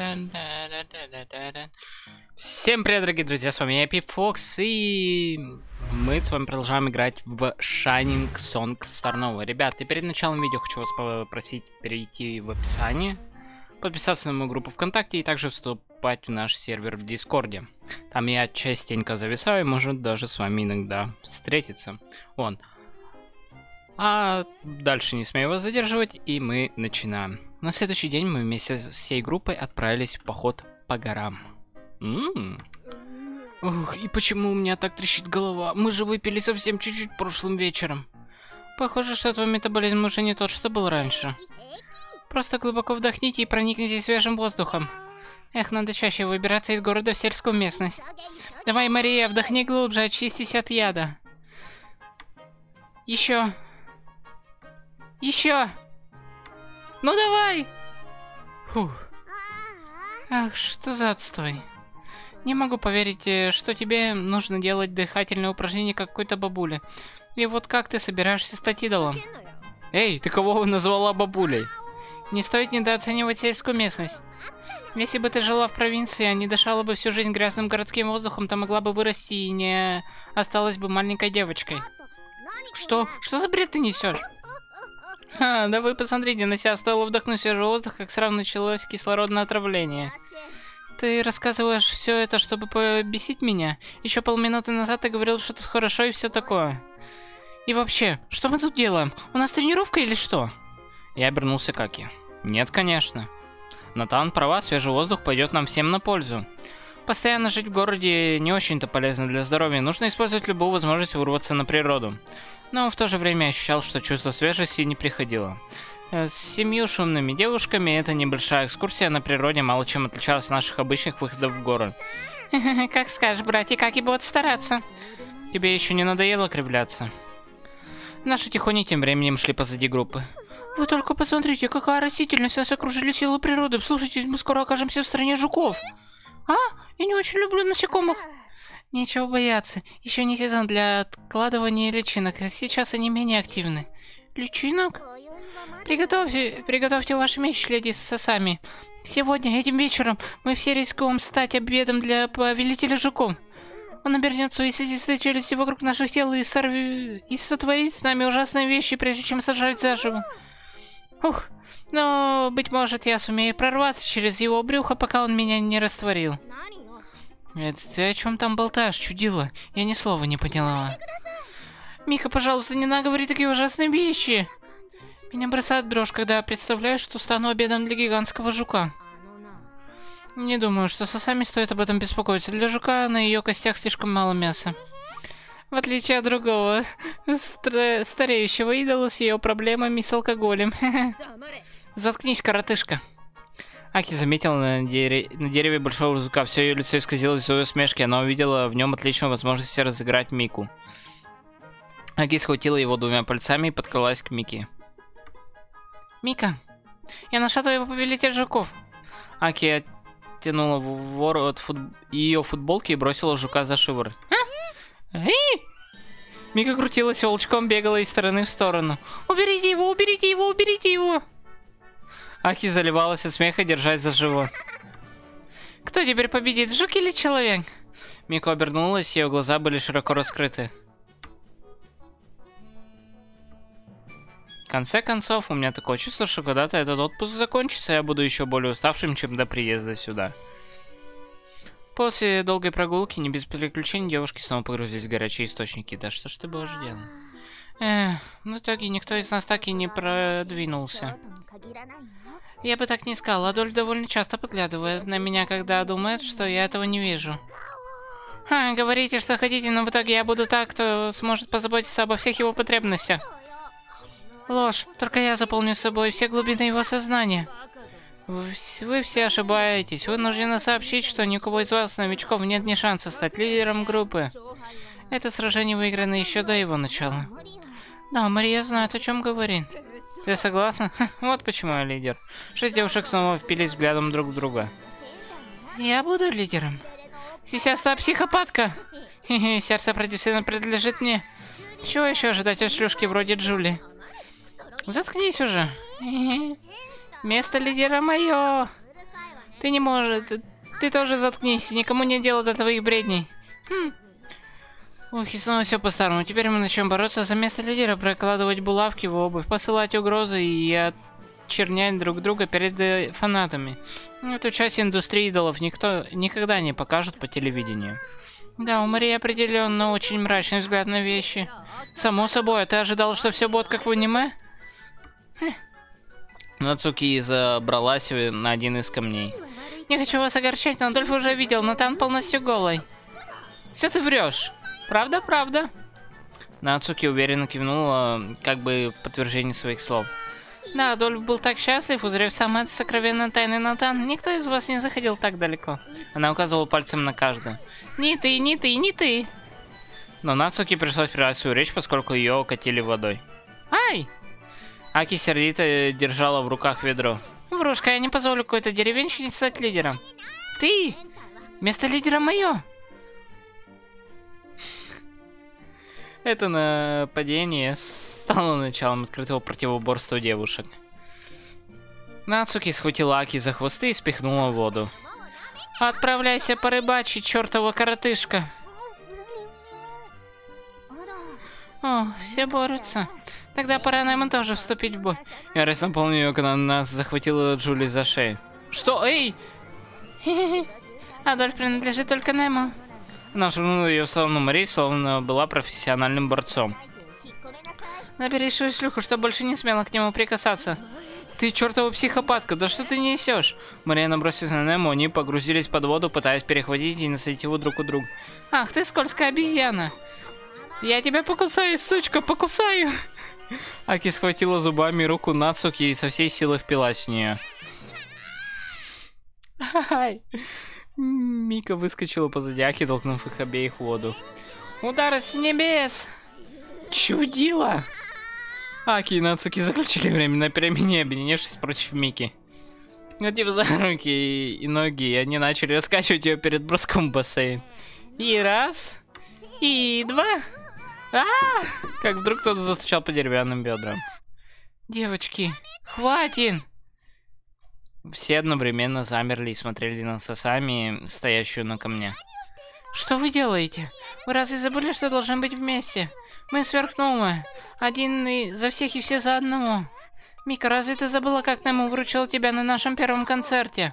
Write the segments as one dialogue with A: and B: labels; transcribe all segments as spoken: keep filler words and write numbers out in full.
A: Всем привет, дорогие друзья, с вами я, Пифокс, и мы с вами продолжаем играть в Shining Song Star Nova. Ребят, и перед началом видео хочу вас попросить перейти в описание, подписаться на мою группу ВКонтакте и также вступать в наш сервер в Дискорде. Там я частенько зависаю и может даже с вами иногда встретиться. Вон. А дальше не смею вас задерживать, и мы начинаем. На следующий день мы вместе с всей группой отправились в поход по горам. М-м-м. Ух, и почему у меня так трещит голова? Мы же выпили совсем чуть-чуть прошлым вечером. Похоже, что твой метаболизм уже не тот, что был раньше. Просто глубоко вдохните и проникните свежим воздухом. Эх, надо чаще выбираться из города в сельскую местность. Давай, Мария, вдохни глубже, очистись от яда. Еще. Еще. Ну давай. Фух. Ах, что за отстой. Не могу поверить, что тебе нужно делать дыхательные упражнения как какой-то бабуле. И вот как ты собираешься стать идолом? Эй, ты кого назвала бабулей? Не стоит недооценивать сельскую местность. Если бы ты жила в провинции, а не дышала бы всю жизнь грязным городским воздухом, то могла бы вырасти и не осталась бы маленькой девочкой. Что? Что за бред ты несешь? Ха, да вы посмотрите на себя, стоило вдохнуть свежий воздух, как сразу началось кислородное отравление. Ты рассказываешь все это, чтобы побесить меня? Еще полминуты назад ты говорил, что тут хорошо и все такое. И вообще, что мы тут делаем? У нас тренировка или что? Я обернулся к Аки. Нет, конечно. Натан права, свежий воздух пойдет нам всем на пользу. Постоянно жить в городе не очень-то полезно для здоровья. Нужно использовать любую возможность вырваться на природу. Но в то же время я ощущал, что чувство свежести не приходило. С семью шумными девушками эта небольшая экскурсия на природе мало чем отличалась от наших обычных выходов в город. Как скажешь, братья, как и будут стараться. Тебе еще не надоело кривляться? Наши тихони тем временем шли позади группы. Вы только посмотрите, какая растительность, нас окружили силы природы. Вслушайтесь, мы скоро окажемся в стране жуков. А? Я не очень люблю насекомых. Нечего бояться. Еще не сезон для откладывания личинок. Сейчас они менее активны. Личинок? Приготовьте, приготовьте ваш меч, леди с сосами. Сегодня, этим вечером, мы все рискуем стать обедом для повелителя жуков. Он обернет свои слизистые челюсти вокруг наших тел и, сорви... и сотворит с нами ужасные вещи, прежде чем сожрать заживо. Ух, но, быть может, я сумею прорваться через его брюхо, пока он меня не растворил. Это ты о чем там болтаешь, чудила? Я ни слова не поняла. Мика, пожалуйста, не наговори такие ужасные вещи. Меня бросает дрожь, когда я представляю, что стану обедом для гигантского жука. Не думаю, что Сасами стоит об этом беспокоиться. Для жука на ее костях слишком мало мяса. В отличие от другого стар стареющего идола с ее проблемами с алкоголем. Заткнись, коротышка. Аки заметила на, дере... на дереве большого жука. Все ее лицо исказилось в своей усмешке. Она увидела в нем отличную возможность разыграть Мику. Аки схватила его двумя пальцами и подкралась к Мике. Мика, я нашла твоего повелителя жуков. Аки оттянула ворот фут... ее футболки и бросила жука за шиворот. А? Эй! Мика крутилась волчком, бегала из стороны в сторону. Уберите его, уберите его, уберите его! Аки заливалась от смеха, держась за живот. Кто теперь победит, жук или человек? Мика обернулась, ее глаза были широко раскрыты. В конце концов, у меня такое чувство, что когда-то этот отпуск закончится, я буду еще более уставшим, чем до приезда сюда. После долгой прогулки, не без приключений, девушки снова погрузились в горячие источники. Да что ж ты будешь делать? Эх, в итоге никто из нас так и не продвинулся. Я бы так не сказал, Адольф довольно часто подглядывает на меня, когда думает, что я этого не вижу. Ха, говорите, что хотите, но в итоге я буду так, кто сможет позаботиться обо всех его потребностях. Ложь, только я заполню собой все глубины его сознания. Вы, вы все ошибаетесь. Вынуждены сообщить, что ни у кого из вас, новичков, нет ни шанса стать лидером группы. Это сражение выиграно еще до его начала. Да, Мария знает, о чем говорит. Ты согласна? Ха, вот почему я лидер. Шесть девушек снова впились взглядом друг в друга. Я буду лидером. Сейчас та психопатка. Хе-хе, сердце продюсера принадлежит мне. Чего еще ожидать от шлюшки вроде Джули? Заткнись уже. Место лидера мое. Ты не можешь... Ты, ты тоже заткнись, никому не дело до твоих бредней. Хм. Ох, и снова все по-старому. Теперь мы начнем бороться за место лидера, прокладывать булавки в обувь, посылать угрозы и очернять друг друга перед э, фанатами. Эту часть индустрии идолов никто никогда не покажут по телевидению. Да, у Марии определенно очень мрачный взгляд на вещи. Само собой, а ты ожидал, что все будет как в аниме? Хм. Нацуки забралась на один из камней. Не хочу вас огорчать, но Адольф уже видел, Натан полностью голый. Все ты врешь. Правда, правда. Нацуки уверенно кивнула, как бы в подтверждение своих слов. Да, Адольф был так счастлив, узрев самые сокровенные тайны Натан. Никто из вас не заходил так далеко. Она указывала пальцем на каждую. Не ты, не ты, не ты. Но Нацуки пришлось прервать свою речь, поскольку ее окатили водой. Ай! Аки сердито держала в руках ведро. Врушка, я не позволю какой-то деревенщине стать лидером. Ты! Место лидера мое! Это нападение стало началом открытого противоборства девушек. Нацуки схватила Аки за хвосты и спихнула в воду. Отправляйся порыбачить, чертова коротышка. О, все борются. Тогда пора нам тоже вступить в бой. Я раз напомню ее, когда нас захватила Джули за шею. Что? Эй! Адольф принадлежит только Нему. Она швырнула ее в сторону Марии, словно была профессиональным борцом. Набери свою шлюху, что больше не смела к нему прикасаться. Ты чертова психопатка, да что ты несешь? Мария набросилась на Нему, они погрузились под воду, пытаясь перехватить и насадить его друг у друга. Ах, ты скользкая обезьяна. Я тебя покусаю, сучка, покусаю. Аки схватила зубами руку Нацуки и со всей силы впилась в нее. Ай. Мика выскочила позади Аки, толкнув их обеих в воду. Удар с небес! Чудило! Аки и Нацуки заключили временное перемирие, объединившись против Мики. Схватив за руки и, и ноги, они начали раскачивать ее перед броском в бассейн. И раз, и два. А! Как вдруг кто-то застучал по деревянным бедрам. Девочки, хватит! Все одновременно замерли и смотрели на Сасами, стоящую на камне. Что вы делаете? Вы разве забыли, что должны быть вместе? Мы сверхновые. Один и за всех и все за одного. Мика, разве ты забыла, как Нему вручил тебя на нашем первом концерте?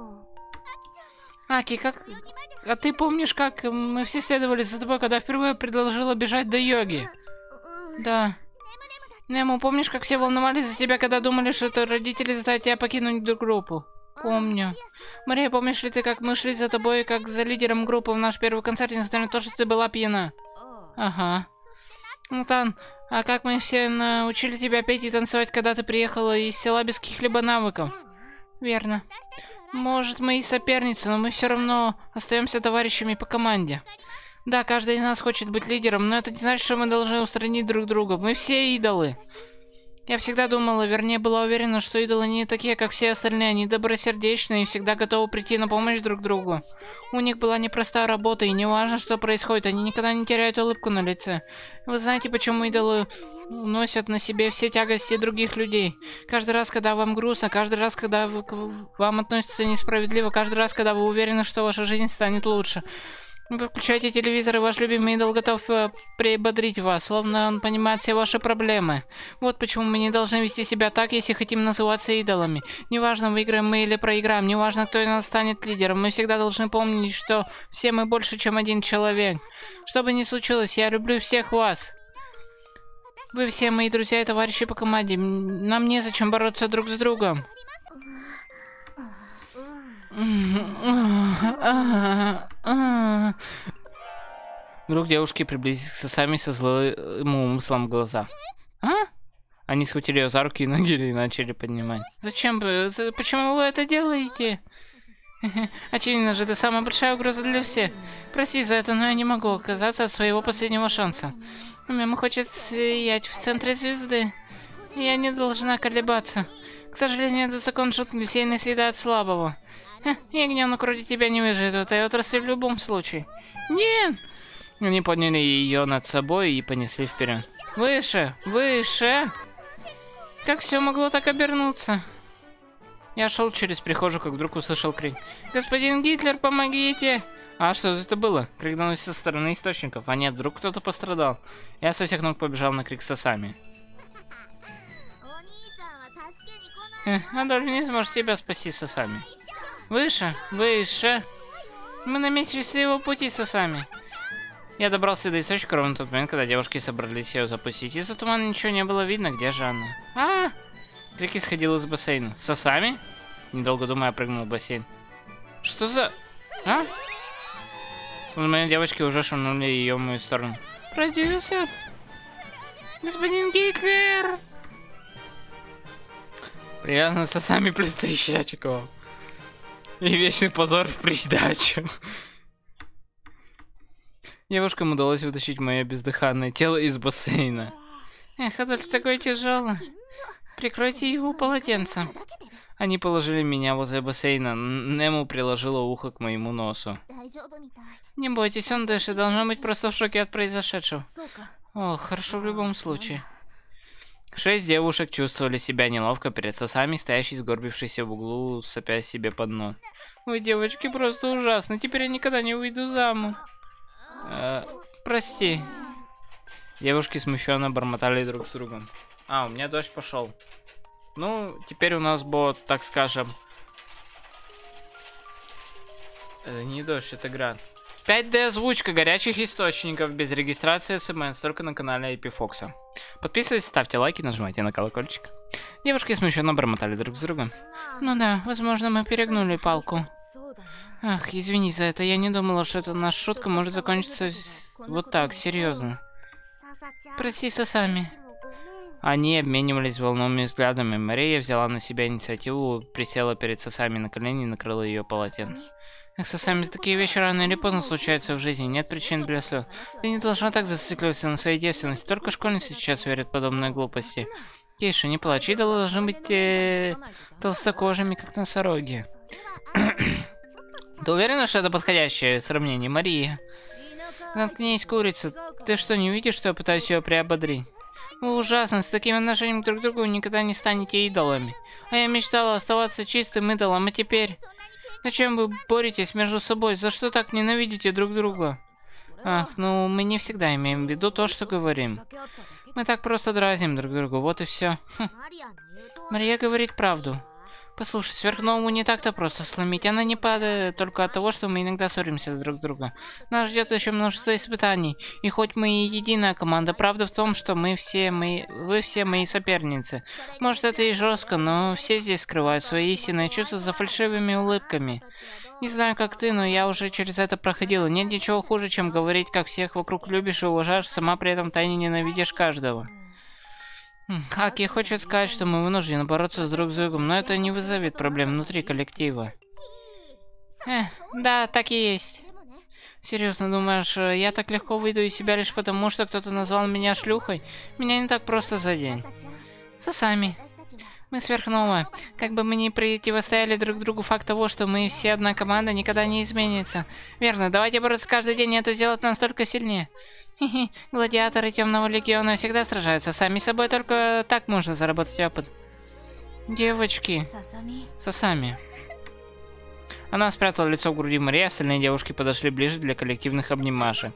A: Аки, как... А ты помнишь, как мы все следовали за тобой, когда впервые предложила бежать до йоги? Да. Нему, помнишь, как все волновались за тебя, когда думали, что это родители заставят тебя покинуть группу? Помню. Мария, помнишь ли ты, как мы шли за тобой, как за лидером группы в наш первый концерт, несмотря на то, что ты была пьяна? Ага. Натан, а как мы все научили тебя петь и танцевать, когда ты приехала из села без каких-либо навыков? Верно. Может, мы и соперницы, но мы все равно остаемся товарищами по команде. Да, каждый из нас хочет быть лидером, но это не значит, что мы должны устранить друг друга. Мы все идолы. Я всегда думала, вернее, была уверена, что идолы не такие, как все остальные. Они добросердечные и всегда готовы прийти на помощь друг другу. У них была непростая работа, и неважно, что происходит, они никогда не теряют улыбку на лице. Вы знаете, почему идолы носят на себе все тягости других людей? Каждый раз, когда вам грустно, каждый раз, когда вы, к вам относятся несправедливо, каждый раз, когда вы уверены, что ваша жизнь станет лучше. Вы включаете телевизор, и ваш любимый идол готов э, приободрить вас, словно он понимает все ваши проблемы. Вот почему мы не должны вести себя так, если хотим называться идолами. Неважно, выиграем мы или проиграем, неважно, кто из нас станет лидером, мы всегда должны помнить, что все мы больше, чем один человек. Что бы ни случилось, я люблю всех вас. Вы все мои друзья и товарищи по команде. Нам незачем бороться друг с другом. Вдруг девушки приблизились к Сасами со злым умыслом в глазах. А? Они схватили ее за руки и ноги и начали поднимать. Зачем вы? Почему вы это делаете? Очевидно же, это самая большая угроза для всех. Прости за это, но я не могу отказаться от своего последнего шанса. Мама хочет сиять в центре звезды. Я не должна колебаться. К сожалению, это закон джунглей, сильный съедает слабого. Ягненок вроде тебя не выживет в этой отрасли в любом случае. Нет! Они подняли ее над собой и понесли вперед. Выше! Выше! Как все могло так обернуться? Я шел через прихожую, как вдруг услышал крик. «Господин Гитлер, помогите!» А что это было? Крик доносится со стороны источников. А нет, вдруг кто-то пострадал. Я со всех ног побежал на крик Сасами. Адольф не сможет тебя спасти, Сасами. Выше, выше. Мы на месте счастливого пути, Сасами. Я добрался до источника ровно в тот момент, когда девушки собрались ее запустить. Из-за тумана ничего не было видно, где же она. А! Крик исходил из бассейна. Сасами? Недолго думая, прыгнул в бассейн. Что за... А? Мои девочки уже швырнули ее в мою сторону. Продюсер! Господин Гитлер! Привязан Сасами плюс тысяча очков. И вечный позор в придачу. Девушкам удалось вытащить мое бездыханное тело из бассейна. Эх, Адольф такой тяжелый. Прикройте его полотенцем. Они положили меня возле бассейна. Нему приложила ухо к моему носу. Не бойтесь, он дышит. Должно быть просто в шоке от произошедшего. О, хорошо в любом случае. Шесть девушек чувствовали себя неловко перед Сасами, стоящей, сгорбившейся в углу, сопя себе под нос. Ой, девочки, просто ужасно. Теперь я никогда не выйду замуж. Э, прости. Девушки смущенно бормотали друг с другом. А, у меня дождь пошел. Ну, теперь у нас бот, так скажем. Это не дождь, это град. пять дэ озвучка горячих источников без регистрации смс, только на канале Эпифокса. Подписывайтесь, ставьте лайки, нажимайте на колокольчик. Девушки смущенно бормотали друг с другом. Ну да, возможно, мы перегнули палку. Ах, извини за это, я не думала, что эта наша шутка может закончиться вот так, серьезно. Прости, Сасами. Они обменивались волновыми взглядами. Мария взяла на себя инициативу, присела перед Сасами на колени и накрыла ее полотенцем. Эх, Сасами, такие вещи рано или поздно случаются в жизни, нет причин для слез. Ты не должна так зацикливаться на своей девственности, только школьницы сейчас верят в подобные глупости. Кейша, не плачь, идолы должны быть э, толстокожими, как носороги. Ты уверена, что это подходящее сравнение, Мария? Наткнись, курица. Ты что, не видишь, что я пытаюсь ее приободрить? Вы ужасно, с таким отношением друг к другу вы никогда не станете идолами. А я мечтала оставаться чистым идолом, а теперь... Зачем вы боретесь между собой? За что так ненавидите друг друга? Ах, ну мы не всегда имеем в виду то, что говорим. Мы так просто дразним друг друга, вот и все. Хм. Мария говорит правду. Послушай, сверхнову не так-то просто сломить. Она не падает только от того, что мы иногда ссоримся с друг другом. Нас ждет еще множество испытаний. И хоть мы и единая команда, правда в том, что мы все мои... Вы все мои соперницы. Может, это и жестко, но все здесь скрывают свои истинные чувства за фальшивыми улыбками. Не знаю, как ты, но я уже через это проходила. Нет ничего хуже, чем говорить, как всех вокруг любишь и уважаешь, сама при этом тайне ненавидишь каждого. Хаки хочет сказать, что мы вынуждены бороться с друг с другом, но это не вызовет проблем внутри коллектива. Эх, да, так и есть. Серьезно, думаешь, я так легко выйду из себя лишь потому, что кто-то назвал меня шлюхой? Меня не так просто за день. Сасами. Мы сверхновые. Как бы мы ни противостояли друг другу, факт того, что мы все одна команда, никогда не изменится. Верно, давайте бороться каждый день, и это сделает нас только сильнее. Хе-хе, гладиаторы Темного Легиона всегда сражаются сами собой, только так можно заработать опыт. Девочки. Сасами. Она спрятала лицо в груди Марии, остальные девушки подошли ближе для коллективных обнимашек.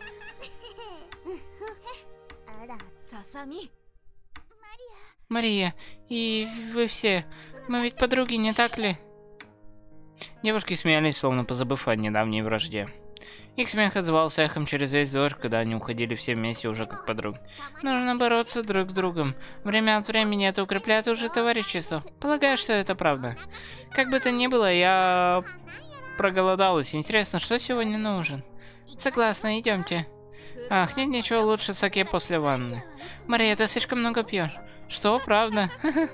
A: Мария, и вы все, мы ведь подруги, не так ли? Девушки смеялись, словно позабыв о недавней вражде. Их смех отзывался эхом через весь дождь, когда они уходили все вместе уже как подруги. Нужно бороться друг с другом. Время от времени это укрепляет уже товарищество. Полагаю, что это правда. Как бы то ни было, я проголодалась. Интересно, что сегодня нужен? Согласна, идемте. Ах, нет ничего лучше саке после ванны. Мария, ты слишком много пьешь. Что, правда?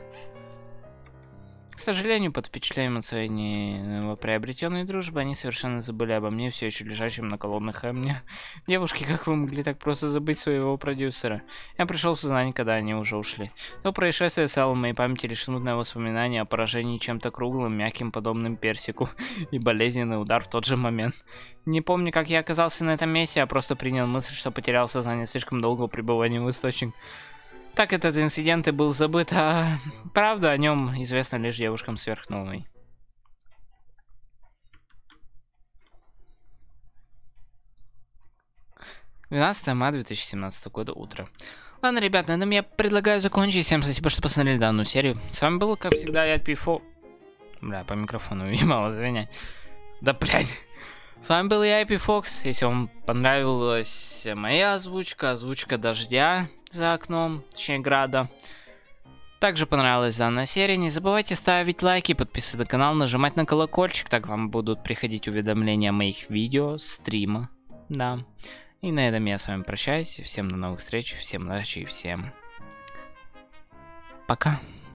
A: К сожалению, под впечатлением от своей новоприобретенной дружбы, они совершенно забыли обо мне, все еще лежащем на колоннах камня. Девушки, как вы могли так просто забыть своего продюсера? Я пришел в сознание, когда они уже ушли. То происшествие стало в моей памяти лишь смутное воспоминание о поражении чем-то круглым, мягким, подобным персику, и болезненный удар в тот же момент. Не помню, как я оказался на этом месте, а просто принял мысль, что потерял сознание слишком долгого пребывания в источнике. Так этот инцидент и был забыт, а правда о нем известна лишь девушкам сверхновой. двенадцатое мая две тысячи семнадцатого года, утро. Ладно, ребят, на этом я предлагаю закончить. Всем спасибо, что посмотрели данную серию. С вами был, как всегда, я Пифо. Бля, по микрофону ебало, извиняй. Да, блядь. С вами был я, Эпифокс. Если вам понравилась моя озвучка, озвучка дождя за окном, точнее града, также понравилась данная серия, не забывайте ставить лайки, подписываться на канал, нажимать на колокольчик, так вам будут приходить уведомления о моих видео, стрима, да. И на этом я с вами прощаюсь. Всем до новых встреч, всем удачи и всем пока.